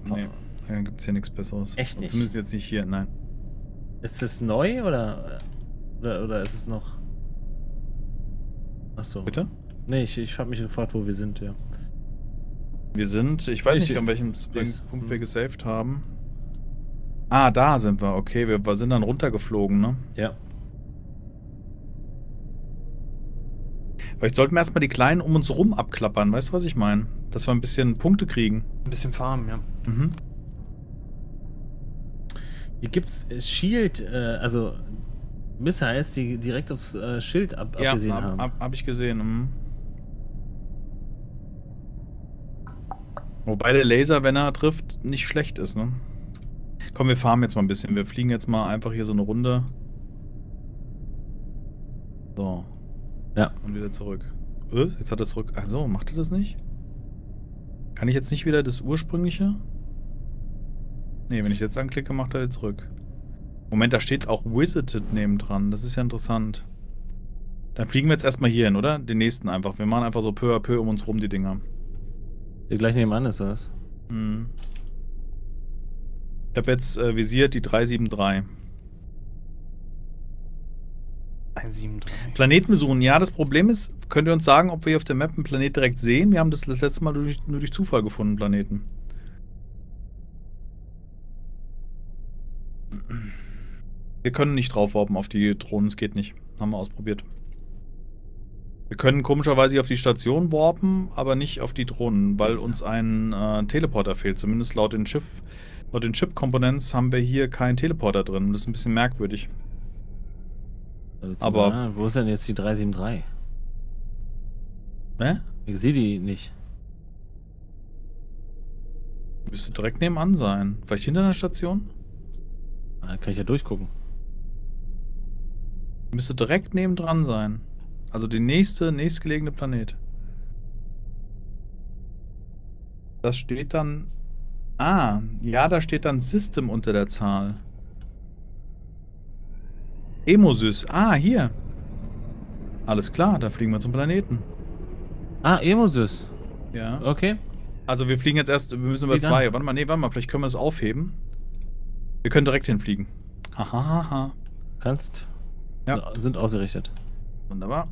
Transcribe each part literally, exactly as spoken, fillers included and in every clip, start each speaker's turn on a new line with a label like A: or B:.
A: Nee, da gibt es hier nichts Besseres.
B: Echt nicht?
A: Zumindest jetzt nicht hier, nein.
B: Ist es neu oder, oder, oder ist es noch... Achso.
A: Bitte?
B: Nee, ich, ich habe mich gefragt, wo wir sind, ja.
A: Wir sind, ich weiß
B: Ich-
A: nicht, an welchem
B: ich-
A: Punkt
B: hm.
A: wir gesaved haben. Ah, da sind wir. Okay, wir, wir sind dann runtergeflogen, ne?
B: Ja.
A: Vielleicht sollten wir erstmal die Kleinen um uns rum abklappern. Weißt du, was ich meine? Dass wir ein bisschen Punkte kriegen.
C: Ein bisschen farmen, ja.
A: Mhm.
B: Hier gibt's äh, Shield, äh, also Missiles, die direkt aufs äh, Schild ab
A: Ja,
B: abgesehen
A: hab,
B: haben.
A: hab, hab ich gesehen. Mhm. Wobei der Laser, wenn er trifft, nicht schlecht ist, ne? Komm, wir farmen jetzt mal ein bisschen. Wir fliegen jetzt mal einfach hier so eine Runde. So.
B: Ja.
A: Und wieder zurück. Äh, jetzt hat er zurück. Also, macht er das nicht? Kann ich jetzt nicht wieder das ursprüngliche? Ne, wenn ich jetzt anklicke, macht er jetzt zurück. Moment, da steht auch Visited neben dran. Das ist ja interessant. Dann fliegen wir jetzt erstmal hier hin, oder? Den nächsten einfach. Wir machen einfach so peu à peu um uns rum die Dinger.
B: Hier gleich nebenan ist das.
A: Hm. Ich habe jetzt äh, visiert die drei sieben drei.
C: eins sieben drei.
A: Planeten besuchen. Ja, das Problem ist, könnt ihr uns sagen, ob wir hier auf der Map einen Planet direkt sehen? Wir haben das das letzte Mal durch, nur durch Zufall gefunden, Planeten. Wir können nicht drauf warpen auf die Drohnen, es geht nicht. Haben wir ausprobiert. Wir können komischerweise hier auf die Station warpen, aber nicht auf die Drohnen, weil uns ein äh, Teleporter fehlt. Zumindest laut den Chip, laut den Chip-Components haben wir hier keinen Teleporter drin. Das ist ein bisschen merkwürdig.
B: Also
A: Aber-
B: mal, wo ist denn jetzt die drei sieben drei?
A: Hä?
B: Ich sehe die nicht.
A: Müsste direkt nebenan sein. Vielleicht hinter der Station?
B: Da kann ich ja durchgucken.
A: Müsste direkt nebendran sein. Also die nächste, nächstgelegene Planet. Das steht dann... Ah, ja, da steht dann System unter der Zahl. Emosys. Ah, hier. Alles klar, da fliegen wir zum Planeten.
B: Ah, Emosys.
A: Ja.
B: Okay.
A: Also wir fliegen jetzt erst, wir müssen über
B: Flieg
A: zwei.
B: an.
A: Warte mal, nee, warte mal, vielleicht können wir das aufheben. Wir können direkt hinfliegen. Hahaha.
B: Kannst.
A: Ja.
B: Sind ausgerichtet.
A: Wunderbar.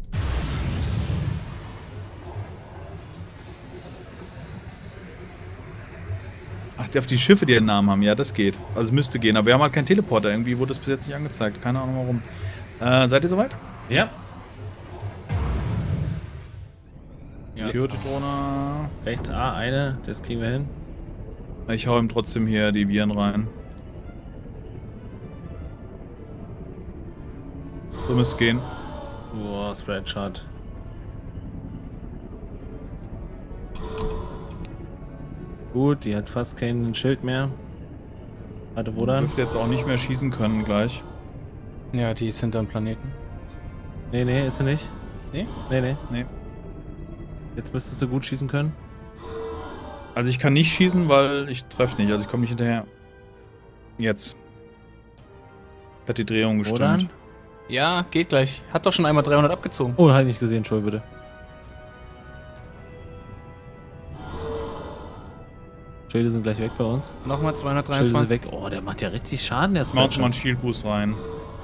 A: Ach, auf die Schiffe, die einen Namen haben. Ja, das geht. Also es müsste gehen. Aber wir haben halt keinen Teleporter. Irgendwie wurde das bis jetzt nicht angezeigt. Keine Ahnung warum. Äh, seid ihr soweit?
B: Ja.
C: Ja.
A: Kyoto-Drohne.
B: Rechts A, eine. Das kriegen wir hin.
A: Ich hau ihm trotzdem hier die Viren rein. So müsste es gehen.
B: Boah, Spreadshot. Gut, die hat fast kein Schild mehr. Warte, wo dann?
A: Dürfte jetzt auch nicht mehr schießen können gleich.
C: Ja, die ist hinterm Planeten.
B: Nee, nee, ist sie nicht.
C: Nee?
B: Nee, nee.
A: Nee.
B: Jetzt müsstest du gut schießen können.
A: Also ich kann nicht schießen, weil ich treffe nicht. Also ich komme nicht hinterher. Jetzt. Hat die Drehung
B: Wo
A: gestimmt.
B: dann?
C: Ja, geht gleich. Hat doch schon einmal dreihundert abgezogen.
B: Oh, halt nicht gesehen, Entschuldigung, bitte. Schilde sind gleich weg bei uns.
C: Nochmal
B: Schilde sind
C: zweihundertdreiundzwanzig.
B: weg. Oh, der macht ja richtig Schaden, der
A: Ich mach uns mal einen
B: Spreadshot.
A: Shield Boost rein.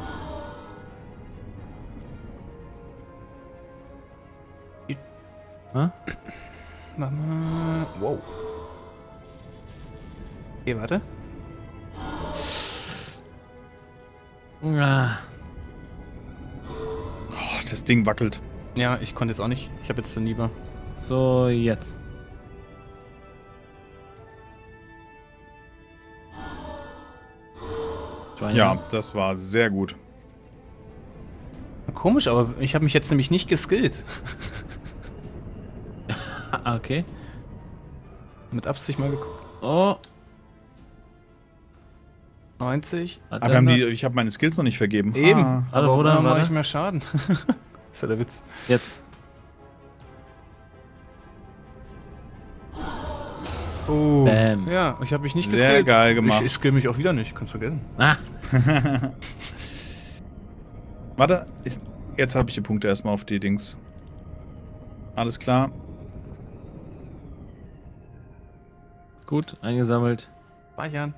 B: Hä?
C: Mama. Wow. Okay, warte.
B: Ah,
A: Oh, das Ding wackelt.
C: Ja, ich konnte jetzt auch nicht. Ich habe jetzt den lieber.
B: so, jetzt. Zwei
A: Ja, das war sehr gut.
C: Komisch, aber ich habe mich jetzt nämlich nicht geskillt.
B: Ah, okay.
C: Mit Absicht mal geguckt.
B: Oh.
C: neunzig.
B: Hat
A: Aber wir
B: der
A: haben
B: noch-
A: die, ich habe meine Skills noch nicht vergeben.
C: Eben.
A: Ah.
B: Warte,
C: Aber
B: wo
C: auf
B: dann,
C: einmal mache
B: warte?
C: ich mehr Schaden. Ist ja der Witz.
B: Jetzt.
C: Oh.
B: Bam.
C: Ja, ich habe mich nicht
A: Sehr
C: geskillt.
A: geil gemacht.
C: Ich, ich skill mich auch wieder nicht. Kannst vergessen.
B: Ah.
A: Warte, ich, jetzt habe ich die Punkte erstmal auf die Dings. Alles klar.
B: Gut, eingesammelt.
C: Speichern.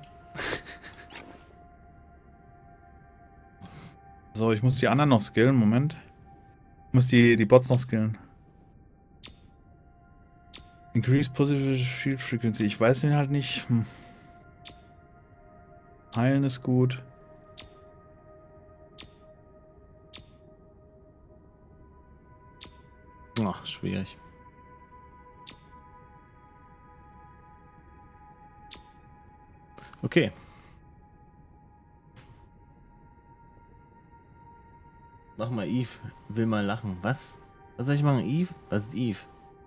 A: So, ich muss die anderen noch skillen. Moment. Ich muss die, die Bots noch skillen. Increase Positive Shield Frequency. Ich weiß ihn halt nicht. Hm. Heilen ist gut.
B: Ach, schwierig. Okay. Mach mal Eve. Will mal lachen. Was? Was soll ich machen? Eve? Was ist Eve?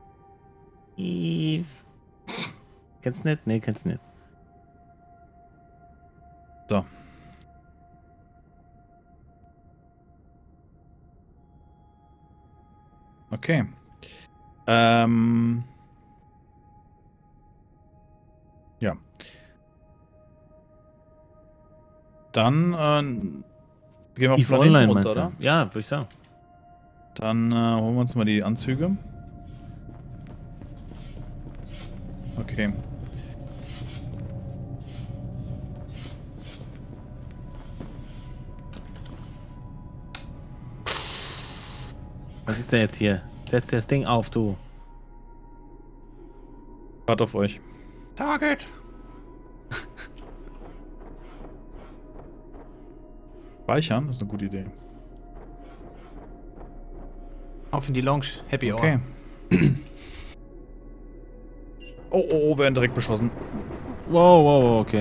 B: Eve. Kennst du nicht? Nee, kennst du nicht.
A: So. Okay. Ähm. Ja. Dann äh, gehen wir auf
B: Eve
A: Planeten
B: Online,
A: runter,
B: meinst du?
A: oder?
B: Ja, würde ich sagen.
A: Dann äh, holen wir uns mal die Anzüge. Okay.
B: Was ist denn jetzt hier? Setz das Ding auf, du.
A: Wart auf euch.
C: Target!
A: Speichern ist eine gute Idee.
C: Auf in die Lounge. Happy Hour.
A: Okay. Oh, oh, oh, wir werden direkt beschossen.
B: Wow, wow, wow, okay.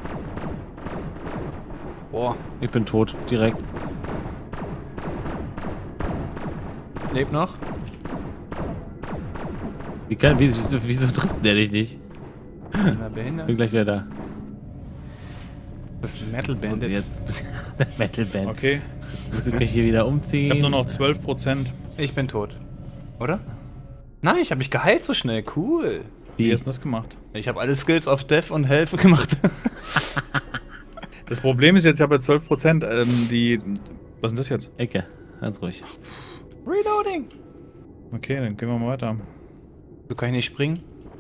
C: Boah.
B: Ich bin tot, direkt.
C: Lebt noch.
B: Wie kann, wieso, wieso trifft der dich nicht?
C: Na, behindert.
B: Bin gleich wieder da.
C: Das ist Metal
B: Und
C: Bandit.
B: jetzt Metal Band.
A: Okay.
B: Muss ich mich hier wieder umziehen?
A: Ich habe nur noch zwölf Prozent.
C: Ich bin tot. Oder? Nein, ich habe mich geheilt so schnell. Cool.
A: Wie hast du das gemacht?
C: Ich habe alle Skills auf Death und Health gemacht.
A: Das Problem ist jetzt, ich habe ja zwölf Prozent. Ähm, die. Was ist das jetzt?
B: Ecke, ganz ruhig.
C: Reloading.
A: Okay, dann gehen wir mal weiter.
C: So kann ich nicht springen.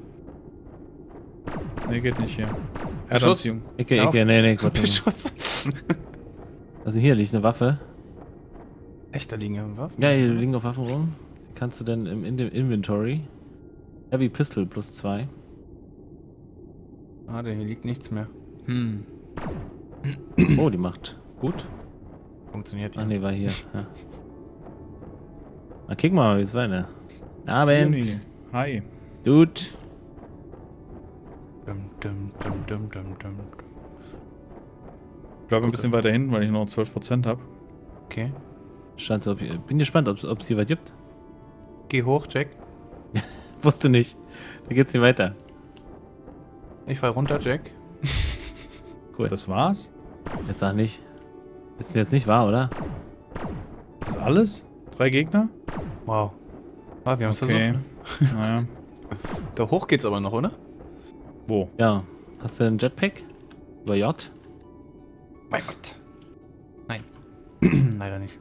A: Nee, geht nicht hier.
C: Beschuss.
A: Erdanziehung.
B: Ecke,
C: Ja,
B: Ecke, nee, nee, Gott.
C: Beschuss.
B: Also hier liegt eine Waffe.
C: Echt, da liegen ja Waffen.
B: Ja, hier liegen noch Waffen rum. Die kannst du dann im in dem Inventory. Heavy Pistol plus zwei.
C: Ah, hier liegt nichts mehr. Hm.
B: Oh, die macht gut.
C: Funktioniert ja.
B: Ach nee, war hier. Ja. Na, kick mal, wie es war, ne? Abend.
A: Juni. Hi.
B: Dude.
C: Dum, dum, dum, dum, dum, dum.
A: Ich bleibe ein bisschen weiter hinten, weil ich noch zwölf Prozent habe.
C: Okay.
B: Stand so, ob, bin gespannt, ob es hier was gibt.
C: Geh hoch, Jack.
B: Wusste nicht. Da geht's nicht weiter.
C: Ich fall runter, Jack.
B: Cool.
A: Das war's?
B: Jetzt sag nicht. Ist jetzt nicht wahr, oder?
A: Das ist alles? Drei Gegner?
C: Wow. Ah, wir haben es
A: Okay.
C: versucht.
A: Naja.
C: Da hoch geht's aber noch, oder?
A: Wo?
B: Ja. Hast du einen Jetpack? Über J?
C: Mein Gott. Nein. Leider nicht.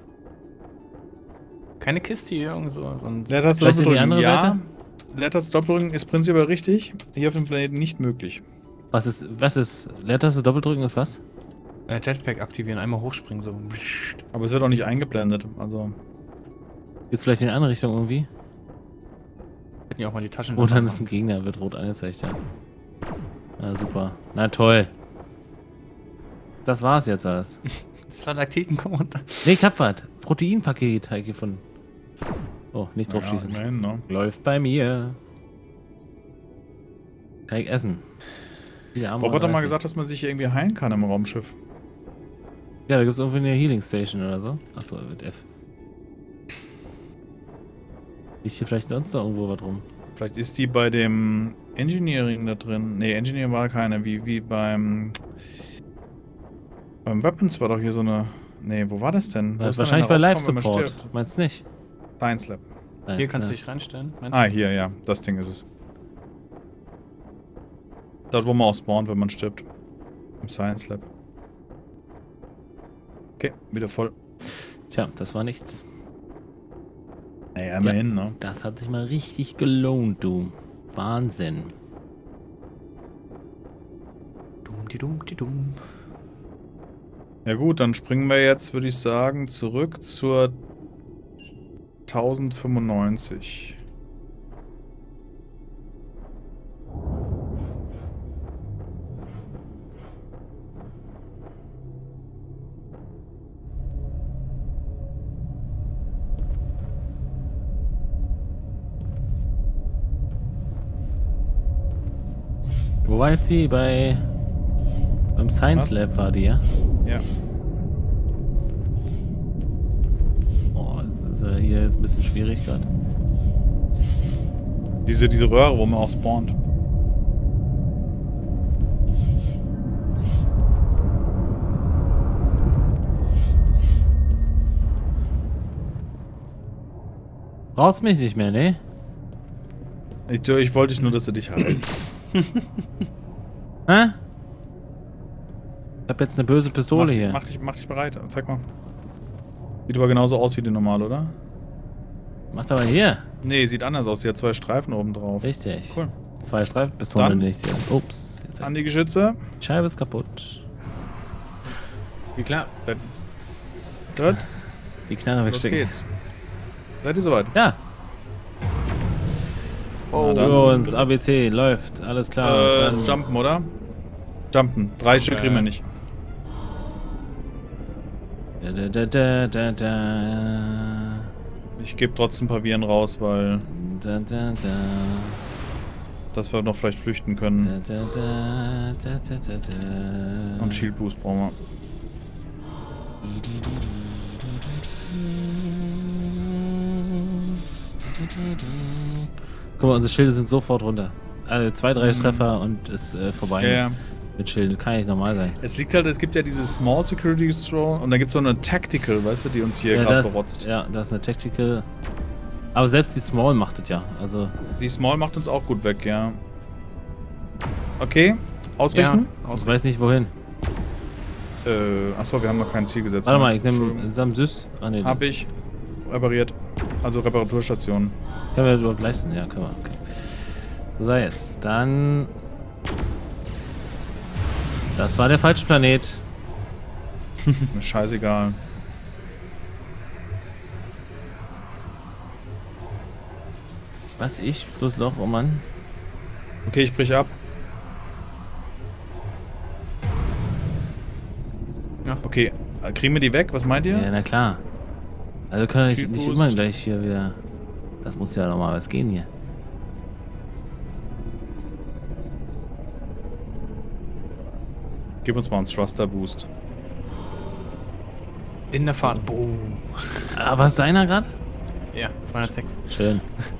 C: Keine Kiste hier irgend so. Sonst
A: Leertaste
B: Vielleicht in die
A: Doppelrücken.
B: andere
A: Ja.
B: Seite?
A: Leertaste Doppelrücken ist prinzipiell richtig. Hier auf dem Planeten nicht möglich.
B: Was ist, was ist, Leertaste Doppeldrücken ist was?
C: äh, Jetpack aktivieren, einmal hochspringen, so.
A: Aber es wird auch nicht eingeblendet. Also.
B: Geht's vielleicht in eine andere Richtung irgendwie?
C: Hätten ja auch mal die Taschen.
B: Oh, dann ist ein Gegner, wird rot angezeigt, ja. Na super. Na toll. Das war's jetzt alles.
C: Stalaktiten kommen runter.
B: Nee, ich hab was. Proteinpaket habe ich gefunden. Oh, nicht drauf
A: Ja,
B: schießen.
A: immerhin, ne?
B: Läuft bei mir. Kann ich essen. Die Arme
A: Bob hat doch mal
B: reißen.
A: gesagt, dass man sich hier irgendwie heilen kann im Raumschiff.
B: Ja, da gibt's irgendwie eine Healing Station oder so. Achso, mit F. Liegt hier vielleicht sonst noch irgendwo was rum?
A: Vielleicht ist die bei dem Engineering da drin. Ne, Engineering war keine. Wie, wie beim. Beim Weapons war doch hier so eine. Ne, wo war das denn? Wo
B: Ja,
A: ist man
B: wahrscheinlich
A: denn
B: bei
A: da
B: Life
A: rausgekommen, wenn man
B: Support.
A: stirbt?
B: Meinst du nicht?
A: Science Lab.
B: Nein,
C: Hier kannst du
B: ja.
C: dich reinstellen. Meinst
A: Ah,
C: du?
A: hier, ja. Das Ding ist es. Dort, wo man auch spawnt, wenn man stirbt. Im Science Lab. Okay, wieder voll.
B: Tja, das war nichts.
A: Naja, immerhin, ne?
B: Das hat sich mal richtig gelohnt, du. Wahnsinn.
C: die dumm, die dumm.
A: Ja gut, dann springen wir jetzt, würde ich sagen, zurück zur tausendfünfundneunzig.
B: Wo war jetzt die? Bei... Beim Science
A: Was?
B: Lab war die, ja?
A: Ja.
B: Oh, das ist ja hier jetzt ein bisschen schwierig gerade.
A: Diese, diese Röhre, wo man auch spawnt.
B: Brauchst mich nicht mehr, ne?
A: Ich, ich wollte nur, dass du dich heilst.
B: Hä? Ich hab jetzt eine böse Pistole
A: mach,
B: hier.
A: Mach dich, mach dich bereit. Zeig mal. Sieht aber genauso aus wie die normale, oder?
B: Macht aber hier.
A: Nee, sieht anders aus. Sie hat zwei Streifen oben drauf.
B: Richtig.
A: Cool.
B: Zwei Streifenpistolen
A: Dann-
B: nicht sehen. Ups. Jetzt
A: An die Geschütze.
B: die Scheibe ist kaputt. Wie klar.
A: Gut,
B: Die Knarre
A: los
B: wegstecken.
A: geht's. Seid ihr soweit?
B: Ja.
A: Oh,
B: Für uns, A B C, läuft. Alles klar.
A: Äh,
B: Dann-
A: jumpen, oder? Jumpen. Drei Stück kriegen wir nicht.
B: Da, da, da, da, da, da.
A: Ich gebe trotzdem ein paar Viren raus, weil
B: Da, da, da.
A: dass wir noch vielleicht flüchten können.
B: Da, da, da, da, da, da, da.
A: Und Shield Boost brauchen wir.
B: Guck mal, unsere Schilde sind sofort runter. Also zwei, drei Treffer und ist äh, vorbei.
A: Ja, ja.
B: Mit Schilden. Kann nicht normal sein.
A: Es liegt halt, es gibt ja diese Small Security Throw und dann gibt es so eine Tactical, weißt du, die uns hier
B: Ja,
A: gerade
B: das,
A: berotzt.
B: ja, das ist eine Tactical. Aber selbst die Small macht es ja. Also.
A: Die Small macht uns auch gut weg, ja. Okay, ausrichten.
B: Ich weiß nicht wohin.
A: Äh, achso, wir haben noch kein Ziel gesetzt.
B: Warte mal, ich
A: Entschuldigung.
B: nehme Samsys. Ah, nee,
A: Hab ich repariert. Also Reparaturstation.
B: Können wir überhaupt leisten? Ja, können wir. Okay. So sei es. Dann. Das war der falsche Planet.
A: Scheißegal.
B: Was ich? Bloß Loch, oh Mann.
A: Okay, ich brich ab.
C: Ja.
A: Okay, kriegen wir die weg? Was meint ihr?
B: Ja, na klar. Also können wir nicht, nicht
A: Typus.
B: immer gleich hier wieder. Das muss ja nochmal was gehen hier.
A: Gib uns mal einen Thruster Boost.
C: In der Fahrt. Boom.
B: Ah, was ist deiner gerade?
C: Ja, zweihundertsechs.
B: Schön.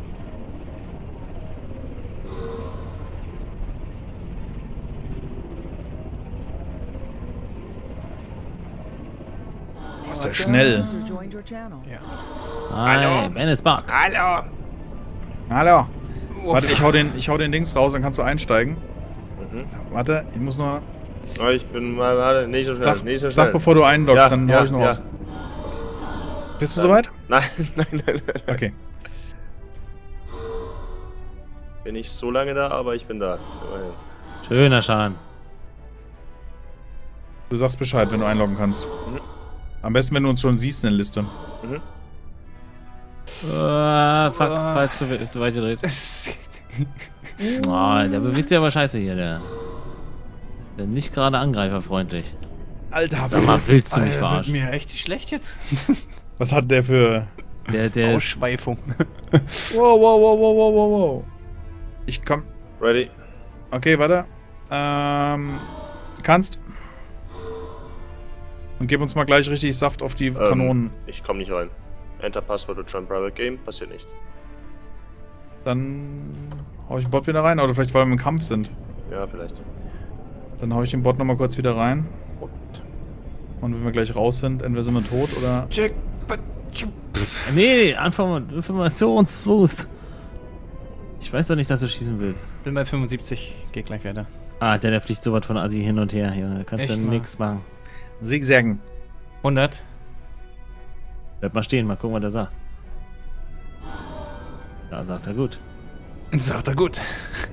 A: Boah, ist der schnell.
D: User joined your channel.
C: Ja.
B: Hi, Ben ist back.
C: Hallo.
A: Hallo. Warte, ich hau, den, ich hau den Dings raus, dann kannst du einsteigen.
E: Mhm.
A: Warte, ich muss nur...
E: Oh, ich bin mal, warte, nicht so schnell,
A: Sag,
E: nicht so schnell.
A: sag bevor du einloggst,
E: Ja,
A: dann
E: ja,
A: hau ich noch
E: ja.
A: raus. Bist du soweit?
E: Nein, nein, nein, nein.
A: Okay.
E: Bin nicht so lange da, aber ich bin da. Immerhin.
B: Schöner Schaden.
A: Du sagst Bescheid, wenn du einloggen kannst.
E: Mhm.
A: Am besten, wenn du uns schon siehst in der Liste.
E: Mhm.
B: Ah, fuck, falsch, zu, we- zu weit gedreht. Oh, der bewegt sich aber scheiße hier, der. Der nicht gerade angreiferfreundlich.
A: Alter,
B: Sag mal, willst du mich
C: Alter, wird
B: verarschen?
C: mir richtig schlecht jetzt.
A: was hat der für...
B: Der, der,
C: Ausschweifung.
A: Wow, wow, wow, wow, wow, wow, wow. Ich komm...
E: Ready?
A: Okay, warte. Ähm... Kannst. Und gib uns mal gleich richtig Saft auf die
E: Ähm,
A: Kanonen.
E: Ich komme nicht rein. Enter Passwort to join private game, passiert nichts.
A: Dann hau ich den Bot wieder rein. Oder vielleicht, weil wir im Kampf sind.
E: Ja, vielleicht.
A: Dann hau ich den Bot nochmal kurz wieder rein.
E: Und
A: Und wenn wir gleich raus sind, entweder sind wir tot oder...
C: Check.
B: nee, Anfang Informationsfluss. Ich weiß doch nicht, dass du schießen willst.
C: Bin bei fünfundsiebzig. Geht gleich weiter.
B: Ah, der, der fliegt so was von Assi hin und her. Junge. Da kannst du
C: Echt mal?
B: nix machen.
A: Zigzaggen.
C: hundert.
B: Bleib mal stehen, mal gucken, was er sagt. Da sagt er gut.
C: Sagt er gut.